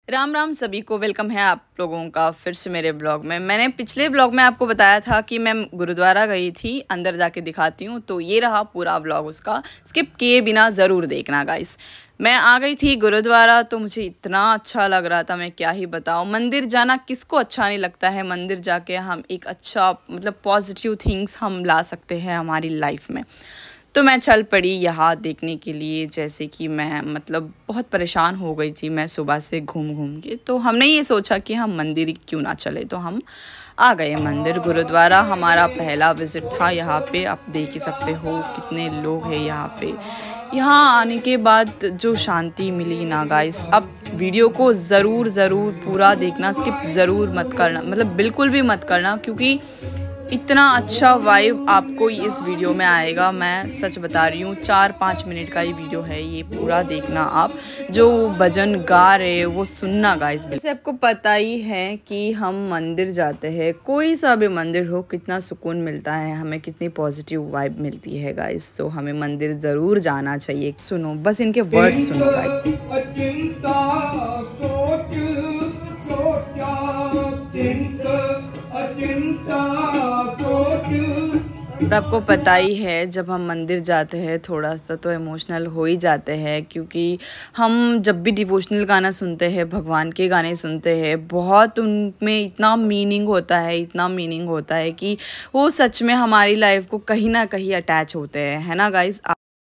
राम राम सभी को, वेलकम है आप लोगों का फिर से मेरे ब्लॉग में। मैंने पिछले ब्लॉग में आपको बताया था कि मैं गुरुद्वारा गई थी, अंदर जाके दिखाती हूँ। तो ये रहा पूरा ब्लॉग, उसका स्किप किए बिना ज़रूर देखना गाइस। मैं आ गई थी गुरुद्वारा, तो मुझे इतना अच्छा लग रहा था, मैं क्या ही बताऊँ। मंदिर जाना किसको अच्छा नहीं लगता है। मंदिर जाके हम एक अच्छा पॉजिटिव थिंग्स हम ला सकते हैं हमारी लाइफ में। तो मैं चल पड़ी यहाँ देखने के लिए। जैसे कि मैं बहुत परेशान हो गई थी मैं सुबह से घूम घूम के। तो हमने ये सोचा कि हम मंदिर ही क्यों ना चले, तो हम आ गए मंदिर। गुरुद्वारा हमारा पहला विज़िट था यहाँ पे। आप देख ही सकते हो कितने लोग हैं यहाँ पे। यहाँ आने के बाद जो शांति मिली ना गाइस, अब वीडियो को ज़रूर पूरा देखना, स्किप ज़रूर मत करना, बिल्कुल भी मत करना, क्योंकि इतना अच्छा वाइब आपको इस वीडियो में आएगा। मैं सच बता रही हूँ, 4-5 मिनट का ही वीडियो है ये, पूरा देखना आप। जो भजन गा रहे वो सुनना गाइस। वैसे आपको पता ही है कि हम मंदिर जाते हैं, कोई सा भी मंदिर हो, कितना सुकून मिलता है हमें, कितनी पॉजिटिव वाइब मिलती है गाइस। तो हमें मंदिर ज़रूर जाना चाहिए। सुनो बस इनके वर्ड्स सुनो गाइस। और आपको पता ही है, जब हम मंदिर जाते हैं थोड़ा सा तो इमोशनल हो ही जाते हैं, क्योंकि हम जब भी डिवोशनल गाना सुनते हैं, भगवान के गाने सुनते हैं, बहुत उनमें इतना मीनिंग होता है कि वो सच में हमारी लाइफ को कहीं ना कहीं अटैच होते हैं, है ना गाइस।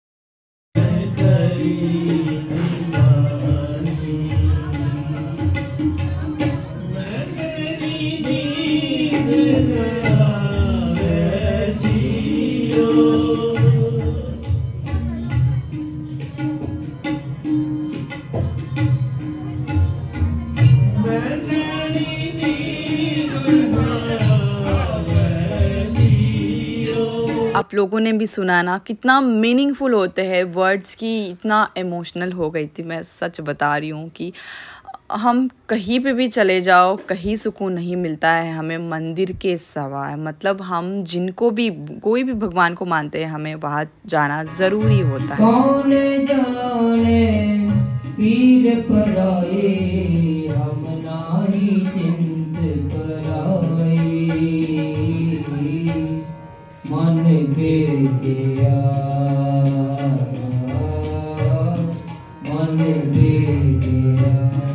आप लोगों ने भी सुना ना, कितना मीनिंगफुल होते हैं वर्ड्स की। इतना इमोशनल हो गई थी मैं, सच बता रही हूँ कि हम कहीं पे भी चले जाओ, कहीं सुकून नहीं मिलता है हमें मंदिर के सिवाय। हम जिनको भी, कोई भी भगवान को मानते हैं, हमें वहाँ जाना ज़रूरी होता है। कौन जाने पीर पराए, हम नारी चिंत कराए, मन के दिया, मन के दिया,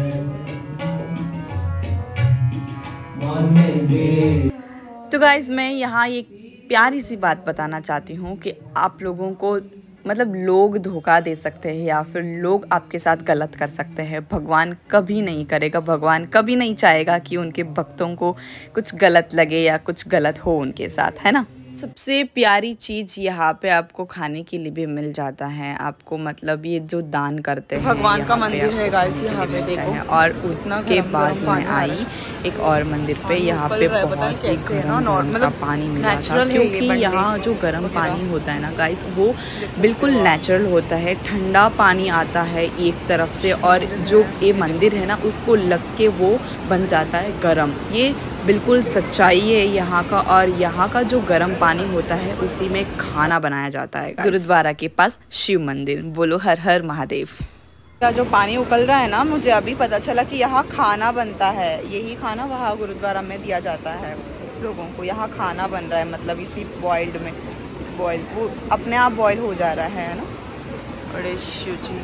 मन के। तो गाइज मैं यहाँ एक प्यारी सी बात बताना चाहती हूँ कि आप लोगों को लोग धोखा दे सकते हैं या फिर लोग आपके साथ गलत कर सकते हैं, भगवान कभी नहीं करेगा। भगवान कभी नहीं चाहेगा कि उनके भक्तों को कुछ गलत लगे या कुछ गलत हो उनके साथ, है ना। सबसे प्यारी चीज़ यहाँ पे आपको खाने के लिए भी मिल जाता है। आपको ये जो दान करते हैं, भगवान का मंदिर है गाइस यहाँ पे देखो। और उसके बाद मैं आई एक और मंदिर पे, यहाँ पे बहुत ही गर्म सा पानी मिला था, क्योंकि यहाँ जो गर्म पानी होता है ना गाइस, वो बिल्कुल नेचुरल होता है। ठंडा पानी आता है एक तरफ से, और जो ये मंदिर है ना, उसको लग के वो बन जाता है गर्म। ये बिल्कुल सच्चाई है यहाँ का। और यहाँ का जो गर्म पानी होता है, उसी में खाना बनाया जाता है। गुरुद्वारा के पास शिव मंदिर। बोलो हर हर महादेव। का जो पानी उकल रहा है ना, मुझे अभी पता चला कि यहाँ खाना बनता है। यही खाना वहाँ गुरुद्वारा में दिया जाता है लोगों को। यहाँ खाना बन रहा है, इसी बॉइल्ड में, बॉइल वो अपने आप बॉइल हो जा रहा है ना। बड़े शिव जी।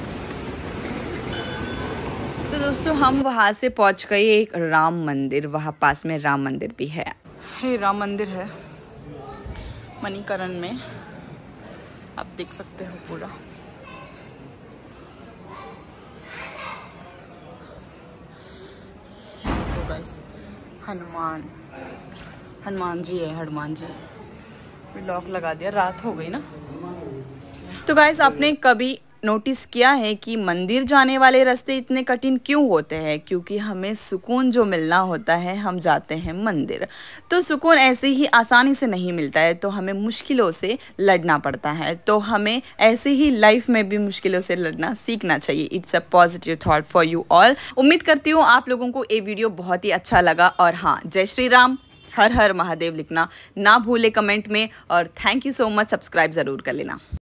तो दोस्तों हम वहाँ से पहुँच गए एक राम मंदिर। वहाँ पास में राम मंदिर भी है। राम मंदिर है मणिकरण में, आप देख सकते हो पूरा। तो गाइस हनुमान जी है, हनुमान जी। लॉक लगा दिया, रात हो गई ना। तो गाइस आपने कभी नोटिस किया है कि मंदिर जाने वाले रास्ते इतने कठिन क्यों होते हैं? क्योंकि हमें सुकून जो मिलना होता है, हम जाते हैं मंदिर। तो सुकून ऐसे ही आसानी से नहीं मिलता है, तो हमें मुश्किलों से लड़ना पड़ता है। तो हमें ऐसे ही लाइफ में भी मुश्किलों से लड़ना सीखना चाहिए। It's a positive thought for you all. उम्मीद करती हूँ आप लोगों को ये वीडियो बहुत ही अच्छा लगा। और हाँ, जय श्री राम, हर हर महादेव लिखना ना भूले कमेंट में। और thank you so much, subscribe ज़रूर कर लेना।